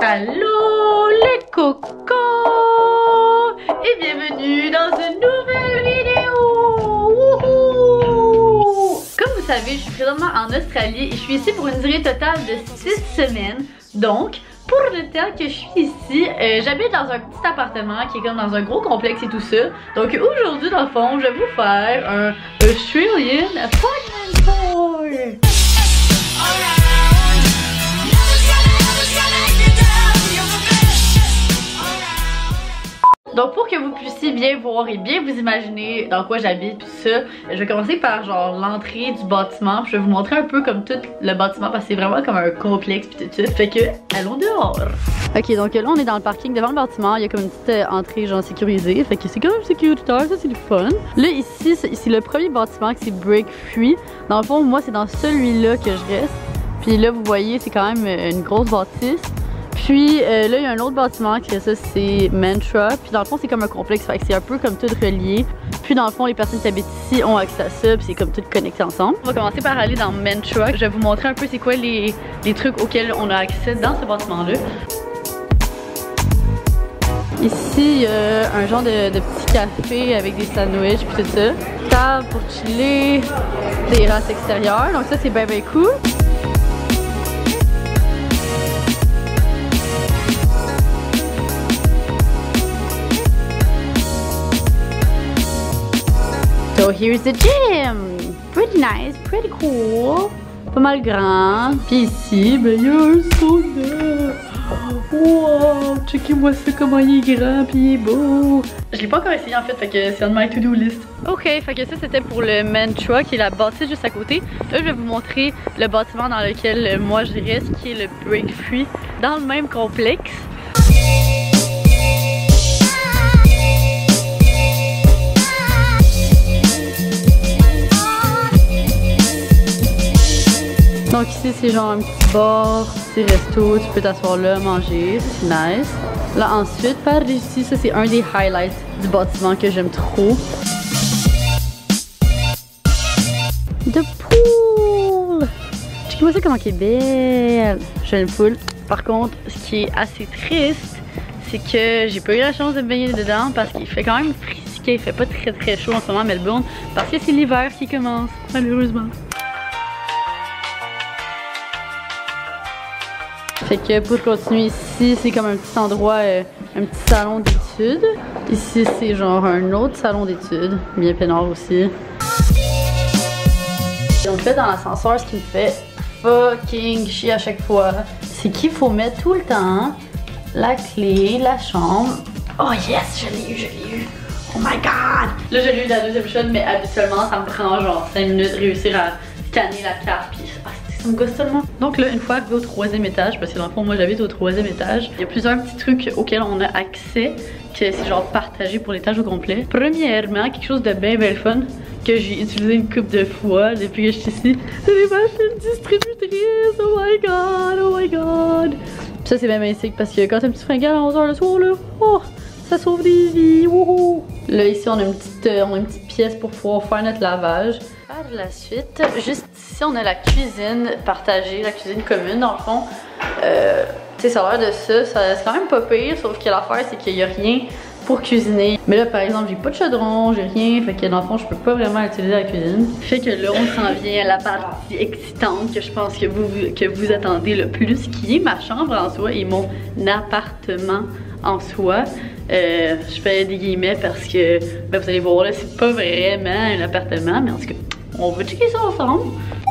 Allô les cocos et bienvenue dans une nouvelle vidéo. Wouhou! Comme vous savez, je suis présentement en Australie et je suis ici pour une durée totale de 6 semaines. Donc, pour le temps que je suis ici, j'habite dans un petit appartement qui est comme dans un gros complexe et tout ça. Donc aujourd'hui, dans le fond, je vais vous faire un Australian Apartment Tour. Donc pour que vous puissiez bien voir et bien vous imaginer dans quoi j'habite tout ça, je vais commencer par genre l'entrée du bâtiment. Je vais vous montrer un peu comme tout le bâtiment parce que c'est vraiment comme un complexe pis tout ça. Fait que allons dehors. Ok, donc là on est dans le parking devant le bâtiment. Il y a comme une petite entrée genre sécurisée. Fait que c'est quand même sécuritaire, ça c'est du fun. Là ici c'est le premier bâtiment qui c'est Break Free. Dans le fond moi c'est dans celui-là que je reste. Puis là vous voyez c'est quand même une grosse bâtisse. Puis là, il y a un autre bâtiment qui ça, c'est Mantra. Puis dans le fond, c'est comme un complexe, fait que c'est un peu comme tout relié. Puis dans le fond, les personnes qui habitent ici ont accès à ça, puis c'est comme tout connecté ensemble. On va commencer par aller dans Mantra. Je vais vous montrer un peu c'est quoi les trucs auxquels on a accès dans ce bâtiment-là. Ici, il y a un genre de petit café avec des sandwichs puis tout ça. Table pour chiller, des terrasses extérieures. Donc ça, c'est bien cool. So here's the gym! Pretty nice, pretty cool. Pas mal grand. Puis ici, ben il y a un sauna. Wow! Checkez-moi ça comment il est grand puis il est beau. Je l'ai pas encore essayé en fait que c'est on my to-do list. Ok, fait que ça c'était pour le Mantra qui est la bâtisse juste à côté. Là je vais vous montrer le bâtiment dans lequel moi je reste qui est le Break Free dans le même complexe. Donc ici c'est genre un petit bar, petit resto, tu peux t'asseoir là, manger, c'est nice. Là ensuite par ici, ça c'est un des highlights du bâtiment que j'aime trop. The pool! Checkez-moi ça comment elle est belle! J'aime le pool. Par contre, ce qui est assez triste, c'est que j'ai pas eu la chance de me baigner dedans parce qu'il fait quand même frisqué, il fait pas très chaud en ce moment à Melbourne parce que c'est l'hiver qui commence, malheureusement. Fait que pour continuer ici, c'est comme un petit endroit, un petit salon d'études. Ici, c'est genre un autre salon d'études, bien peinard aussi. Donc là, dans l'ascenseur, ce qui me fait fucking chier à chaque fois, c'est qu'il faut mettre tout le temps la clé, la chambre. Oh yes, je l'ai eu. Oh my god! Là, je l'ai eu la deuxième shot, mais habituellement, ça me prend genre 5 minutes réussir à scanner la carte. Puis, ça me gosse tellement. Donc là, une fois arrivé au 3e étage, parce que dans le fond, moi j'habite au 3e étage, il y a plusieurs petits trucs auxquels on a accès, que c'est genre partagé pour l'étage au complet. Premièrement, quelque chose de bien fun, que j'ai utilisé une couple de fois depuis que je suis ici, c'est des machines distributrices. Oh my god, oh my god. Puis ça, c'est bien basique parce que quand t'as un petit fringale à 11h le soir, là, oh, ça sauve des vies. Wouhou. Là, ici, on a une petite pièce pour pouvoir faire notre lavage. Par la suite, juste ici, on a la cuisine partagée, la cuisine commune dans le fond. Tu sais, ça a l'air de ça, c'est quand même pas pire, sauf que l'affaire, c'est qu'il n'y a rien pour cuisiner. Mais là, par exemple, j'ai pas de chaudron, j'ai rien, fait que dans le fond, je peux pas vraiment utiliser la cuisine. Fait que là, on s'en vient à la partie excitante que je pense que vous attendez le plus, qui est ma chambre en soi et mon appartement en soi. Je fais des guillemets parce que, ben, vous allez voir là, c'est pas vraiment un appartement, mais en tout cas, on va checker ça ensemble.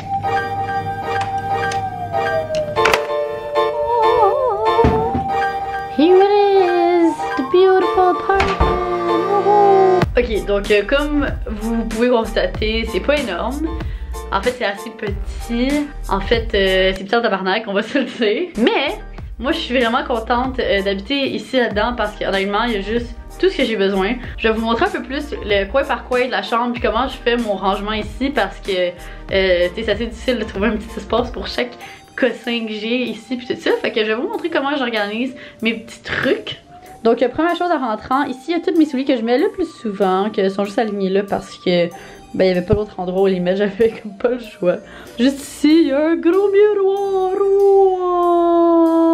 Here it is, the beautiful apartment. Ok, donc comme vous pouvez constater, c'est pas énorme. En fait, c'est assez petit. En fait, c'est petit en tabarnak, on va se le dire. Mais moi, je suis vraiment contente d'habiter ici là-dedans parce qu'honnêtement, il y a juste tout ce que j'ai besoin. Je vais vous montrer un peu plus le coin par coin de la chambre puis comment je fais mon rangement ici parce que c'est assez difficile de trouver un petit espace pour chaque cossin que j'ai ici puis tout ça. Fait que je vais vous montrer comment j'organise mes petits trucs. Donc première chose en rentrant, ici il y a tous mes souliers que je mets le plus souvent, qui sont juste alignés là parce que ben il n'y avait pas d'autre endroit où les mettre, j'avais comme pas le choix. Juste ici, il y a un gros miroir. Wow!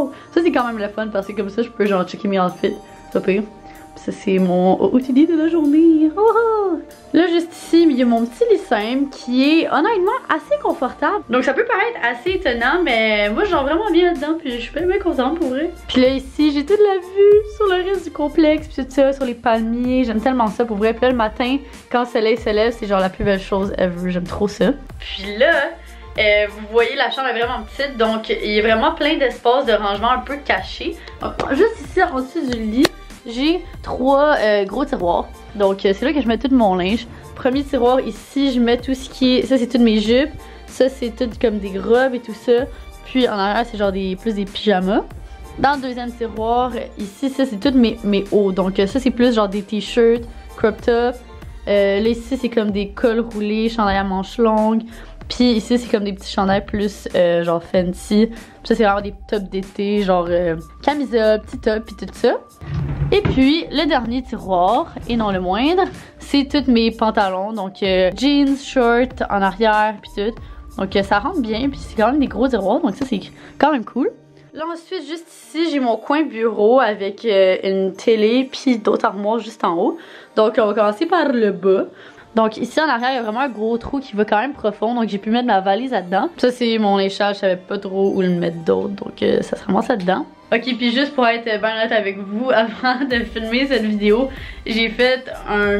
wow! Ça c'est quand même le fun parce que comme ça je peux genre checker mes outfits. C'est pas pire. Ça c'est mon OOTD de la journée. Oh! Là juste ici, il y a mon petit lit simple qui est honnêtement assez confortable. Donc ça peut paraître assez étonnant, mais moi genre vraiment bien là-dedans, puis je suis pas bien contente pour vrai. Puis là ici, j'ai toute la vue sur le reste du complexe, puis tout ça, sur les palmiers. J'aime tellement ça pour vrai. Puis là le matin, quand le soleil se lève, c'est genre la plus belle chose ever. J'aime trop ça. Puis là, vous voyez la chambre est vraiment petite, donc il y a vraiment plein d'espaces de rangement un peu cachés. Juste ici en dessous du lit, j'ai 3 gros tiroirs. Donc c'est là que je mets tout mon linge. Premier tiroir ici, je mets tout ce qui est... Ça c'est toutes mes jupes. Ça c'est tout comme des robes et tout ça. Puis en arrière c'est genre plus des pyjamas. Dans le deuxième tiroir, ici ça c'est toutes mes hauts. Donc ça c'est plus genre des t-shirts, crop top. Là ici c'est comme des cols roulés, chandail à manches longues. Puis ici c'est comme des petits chandails plus genre fancy. Puis ça c'est vraiment des tops d'été, genre camisole, petit top puis tout ça. Et puis le dernier tiroir, et non le moindre, c'est tous mes pantalons. Donc jeans, shorts en arrière puis tout. Donc ça rentre bien, puis c'est quand même des gros tiroirs, donc ça c'est quand même cool. Là ensuite, juste ici, j'ai mon coin bureau avec une télé puis d'autres armoires juste en haut. Donc on va commencer par le bas. Donc ici en arrière, il y a vraiment un gros trou qui va quand même profond, donc j'ai pu mettre ma valise là-dedans. Ça c'est mon échelle, je savais pas trop où le mettre d'autre, donc ça se ramasse là-dedans. Ok, puis juste pour être bien honnête avec vous, avant de filmer cette vidéo, j'ai fait un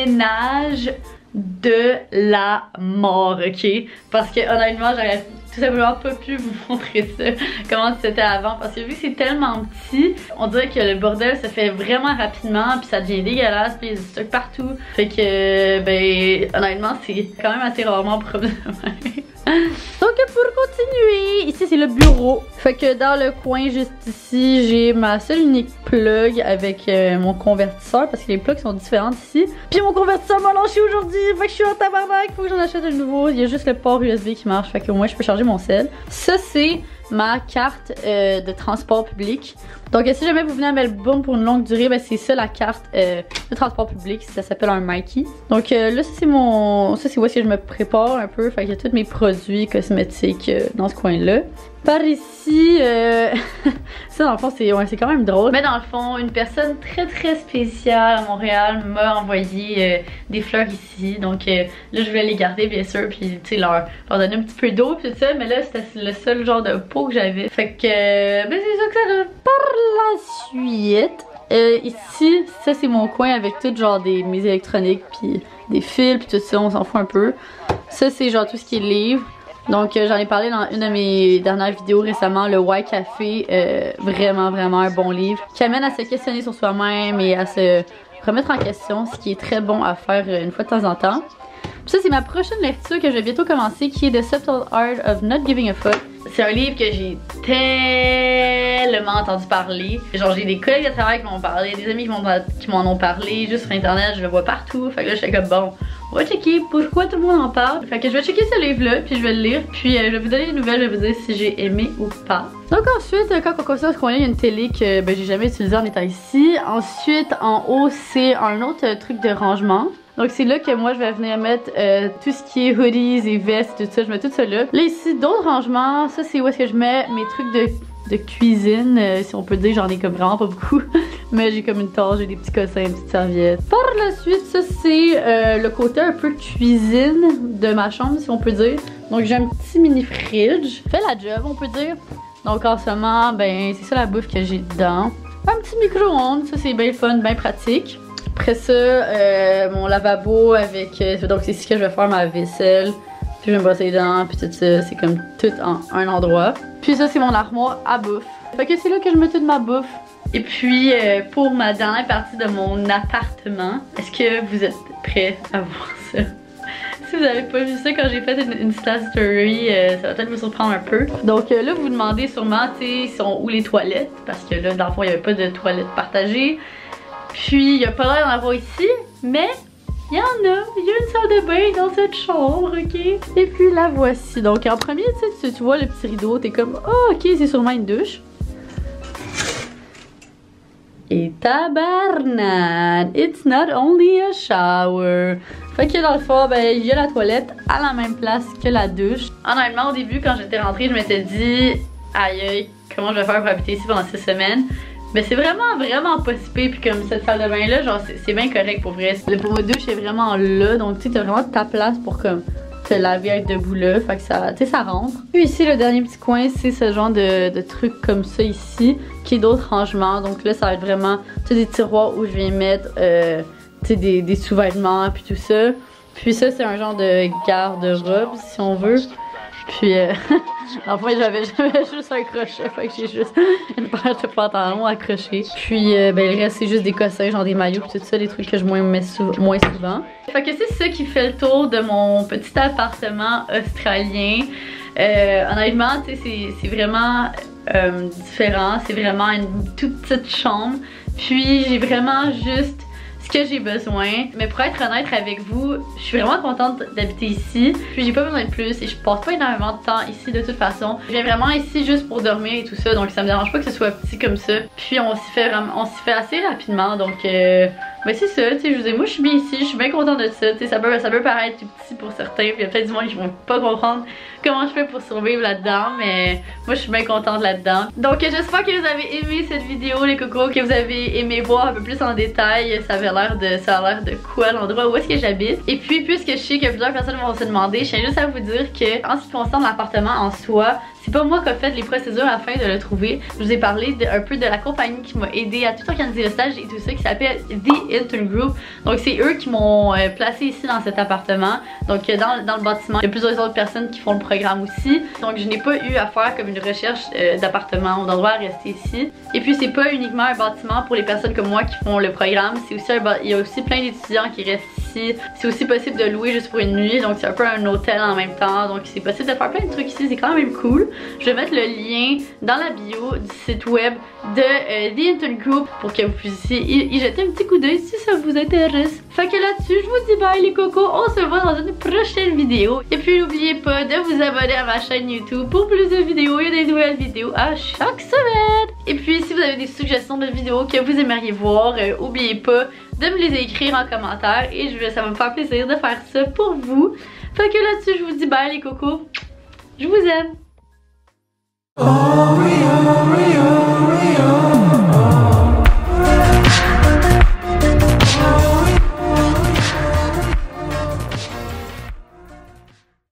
ménage de la mort, ok? Parce que honnêtement, j'aurais tout simplement pas pu vous montrer ça, comment c'était avant. Parce que vu que c'est tellement petit, on dirait que le bordel se fait vraiment rapidement, puis ça devient dégueulasse, puis il y a du stock partout. Fait que, ben, honnêtement, c'est quand même assez rarement propre de même. Donc pour continuer, ici c'est le bureau. Fait que dans le coin juste ici, j'ai ma seule unique plug avec mon convertisseur parce que les plugs sont différents ici. Puis mon convertisseur m'a lâché aujourd'hui, fait que je suis en tabarnak, faut que j'en achète un nouveau. Il y a juste le port USB qui marche, fait que au moins je peux charger mon cell. Ça c'est ma carte de transport public. Donc si jamais vous venez à Melbourne pour une longue durée, ben c'est ça la carte de transport public, ça s'appelle un Myki. Donc là ça c'est où est-ce que je me prépare un peu, fait qu'il y a tous mes produits cosmétiques dans ce coin là. Par ici, ça dans le fond c'est quand même drôle. Mais dans le fond, une personne très spéciale à Montréal m'a envoyé des fleurs ici. Donc là je voulais les garder bien sûr, puis tu sais leur donner un petit peu d'eau puis tout ça. Mais là c'était le seul genre de pot que j'avais. Fait que ben c'est ça que ça donne. Par la suite, ici ça c'est mon coin avec tout genre mes électroniques puis des fils puis tout ça, on s'en fout un peu. Ça c'est genre tout ce qui est livres. Donc j'en ai parlé dans une de mes dernières vidéos récemment, le Why Café, vraiment un bon livre qui amène à se questionner sur soi-même et à se remettre en question, ce qui est très bon à faire une fois de temps en temps. Puis ça c'est ma prochaine lecture que je vais bientôt commencer, qui est The Subtle Art of Not Giving a Fuck. C'est un livre que j'ai tellement entendu parler. Genre j'ai des collègues de travail qui m'ont parlé, des amis qui m'en ont parlé, juste sur internet, je le vois partout. Fait que là j'étais comme bon, on va checker pourquoi tout le monde en parle. Fait que je vais checker ce livre là, puis je vais le lire, puis je vais vous donner des nouvelles, je vais vous dire si j'ai aimé ou pas. Donc ensuite, quand on considère ce coin-là, il y a une télé que ben, j'ai jamais utilisée en étant ici. Ensuite en haut c'est un autre truc de rangement. Donc c'est là que moi je vais venir mettre tout ce qui est hoodies et vestes, tout ça, je mets tout ça là. Là ici d'autres rangements, ça c'est où est-ce que je mets mes trucs de cuisine, si on peut dire, j'en ai comme vraiment pas beaucoup. Mais j'ai comme une tâche, j'ai des petits cossins, des petites serviettes. Par la suite, ça c'est le côté un peu cuisine de ma chambre, si on peut dire. Donc j'ai un petit mini fridge, fait la job on peut dire. Donc en ce moment, ben c'est ça la bouffe que j'ai dedans. Un petit micro-ondes, ça c'est bien fun, bien pratique. Après ça, mon lavabo avec... donc c'est ici que je vais faire ma vaisselle. Puis je vais me brosser les dents, puis tout ça. C'est comme tout en un endroit. Puis ça, c'est mon armoire à bouffe. Fait que c'est là que je mets toute ma bouffe. Et puis, pour ma dernière partie de mon appartement, est-ce que vous êtes prêts à voir ça? Si vous n'avez pas vu ça quand j'ai fait une Insta story, ça va peut-être vous surprendre un peu. Donc là, vous vous demandez sûrement, tu sais, sont où les toilettes? Parce que là, dans le fond, il n'y avait pas de toilettes partagées. Puis, il n'y a pas l'air d'en avoir ici, mais il y en a. Il y a une salle de bain dans cette chambre, ok? Et puis, la voici. Donc, en premier, tu vois le petit rideau, t'es comme, oh, ok, c'est sûrement une douche. Et tabarnak, it's not only a shower. Fait que dans le fond, ben, il y a la toilette à la même place que la douche. Honnêtement, au début, quand j'étais rentrée, je m'étais dit, aïe aïe, comment je vais faire pour habiter ici pendant 6 semaines. Mais c'est vraiment pas si pire, puis comme cette salle de bain là, genre c'est bien correct pour vrai. Le pour douche est vraiment là, donc tu sais t'as vraiment ta place pour comme te laver avec debout là, fait que ça, tu sais, ça rentre. Puis ici le dernier petit coin, c'est ce genre de truc comme ça ici, qui est d'autres rangements. Donc là ça va être vraiment, tu sais, des tiroirs où je vais mettre, tu sais, des sous-vêtements puis tout ça. Puis ça c'est un genre de garde-robe si on veut. Puis enfin j'avais juste un crochet, fait que j'ai juste une paire de pantalons accrochés. Puis ben le reste c'est juste des cossins, genre des maillots pis tout ça, des trucs que je mets moins souvent. Fait que c'est ça qui fait le tour de mon petit appartement australien. Honnêtement, tu sais, c'est vraiment différent, c'est vraiment une toute petite chambre. Puis j'ai vraiment juste ce que j'ai besoin. Mais pour être honnête avec vous, je suis vraiment contente d'habiter ici. Puis j'ai pas besoin de plus et je passe pas énormément de temps ici de toute façon. Je viens vraiment ici juste pour dormir et tout ça, donc ça me dérange pas que ce soit petit comme ça. Puis on s'y fait assez rapidement, donc ben c'est ça, tu sais, je vous dis, moi je suis bien ici, je suis bien contente de ça, tu sais, ça peut paraître tout petit pour certains, puis il y a peut-être du monde qui vont pas comprendre comment je fais pour survivre là-dedans, mais moi je suis bien contente là-dedans. Donc j'espère que vous avez aimé cette vidéo les cocos, que vous avez aimé voir un peu plus en détail, ça a l'air de quoi l'endroit où est-ce que j'habite. Et puis puisque je sais que plusieurs personnes vont se demander, je tiens juste à vous dire que en ce qui concerne l'appartement en soi, c'est pas moi qui ai fait les procédures afin de le trouver. Je vous ai parlé un peu de la compagnie qui m'a aidé à tout organiser le stage et tout ça, qui s'appelle The Intern Group. Donc c'est eux qui m'ont placé ici dans cet appartement. Donc dans le bâtiment, il y a plusieurs autres personnes qui font le programme aussi. Donc je n'ai pas eu à faire comme une recherche d'appartement ou d'endroit à rester ici. Et puis c'est pas uniquement un bâtiment pour les personnes comme moi qui font le programme. C'est aussi il y a aussi plein d'étudiants qui restent ici. C'est aussi possible de louer juste pour une nuit. Donc c'est un peu un hôtel en même temps. Donc c'est possible de faire plein de trucs ici. C'est quand même cool. Je vais mettre le lien dans la bio du site web de The Intern Group pour que vous puissiez y jeter un petit coup d'œil si ça vous intéresse. Fait que là-dessus, je vous dis bye les cocos, on se voit dans une prochaine vidéo. Et puis n'oubliez pas de vous abonner à ma chaîne YouTube pour plus de vidéos. Il y a des nouvelles vidéos à chaque semaine. Et puis si vous avez des suggestions de vidéos que vous aimeriez voir, n'oubliez pas de me les écrire en commentaire et ça va me faire plaisir de faire ça pour vous. Fait que là-dessus, je vous dis bye les cocos, je vous aime. Oh,